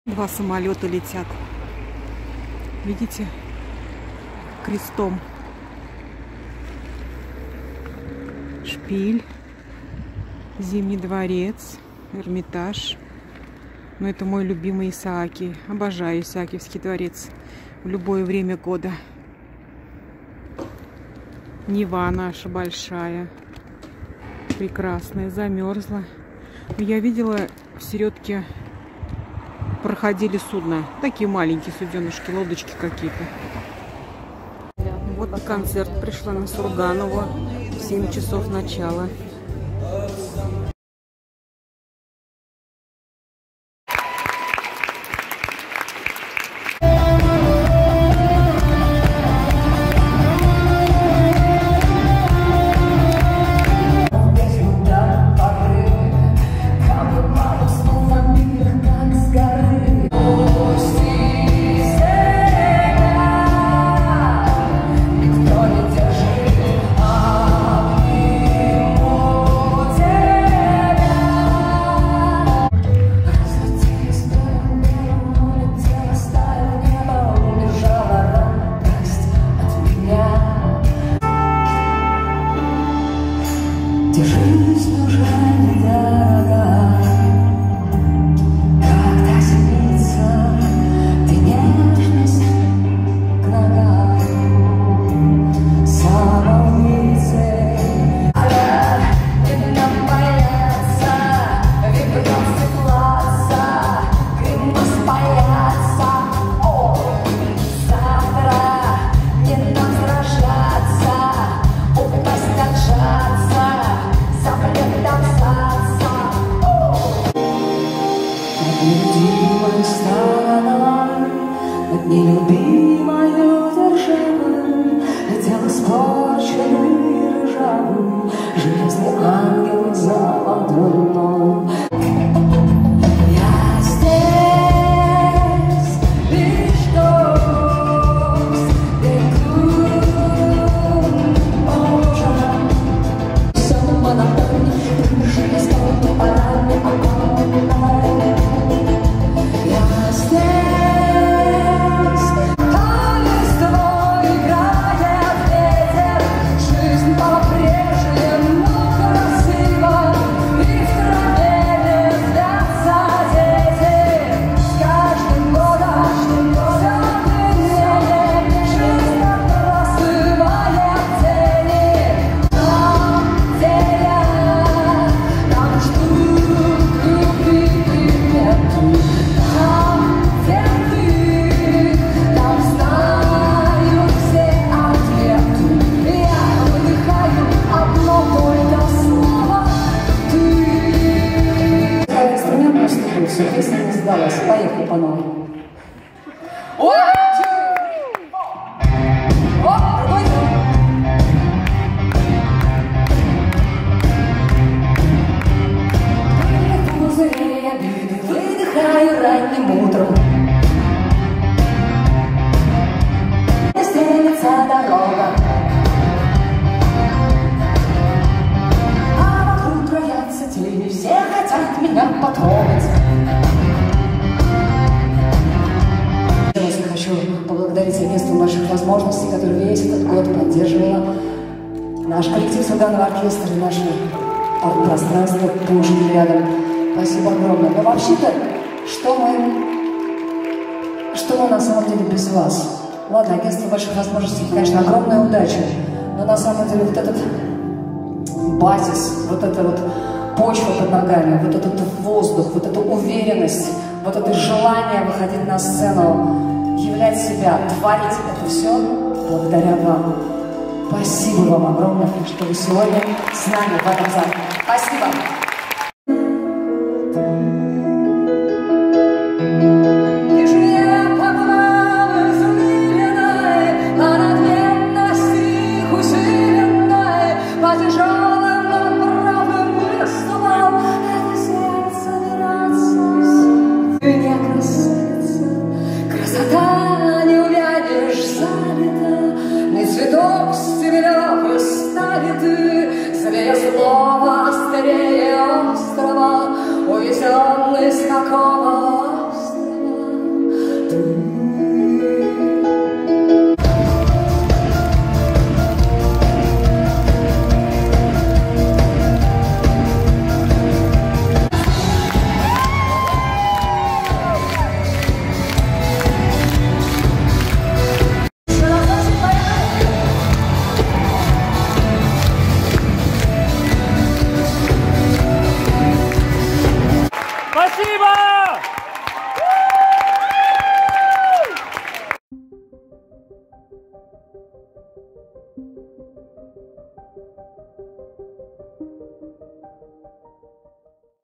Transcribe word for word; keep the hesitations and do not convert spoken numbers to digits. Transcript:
Два самолета летят. Видите? Крестом. Шпиль. Зимний дворец. Эрмитаж. Но это мой любимый Исаакий. Обожаю Исаакиевский дворец. В любое время года. Нева наша большая. Прекрасная. Замерзла. Я видела в середке проходили судна. Такие маленькие суденышки, лодочки какие-то. Вот концерт. Пришла на Сурганову. В семь часов начала. Держись, уже недорога, когда снится ты нежность к ногам самоубийцы. Она не нам бояться, вибрации класса, гримас бояться. О, завтра не нам сражаться, упасть, отжаться. Нелюбимой страной, над нелюбимою державой летел испорченный и ржавый железный ангел за ладоном. Я здесь лишь дождь, бегун ужин. Все монотонно, приближаясь к парадной оконной. Песня не сдалась. Поехали по новой. О! О! Выдыхаю ранним утром. Стелится дорога, а вокруг роятся тени. Все хотят меня потрогать. Хочу поблагодарить агентство наших возможностей, которое весь этот год поддерживало наш коллектив Сурганова оркестра и наше арт-пространство «Пушкин рядом». Спасибо огромное. Но вообще-то, что мы, что мы на самом деле без вас? Ладно, агентство больших возможностей, конечно, огромная удача, но на самом деле вот этот базис, вот эта вот почва под ногами, вот этот воздух, вот эта уверенность, вот это желание выходить на сцену, являть себя, творить это все благодаря вам. Спасибо вам огромное, что вы сегодня с нами в этом зале. Спасибо.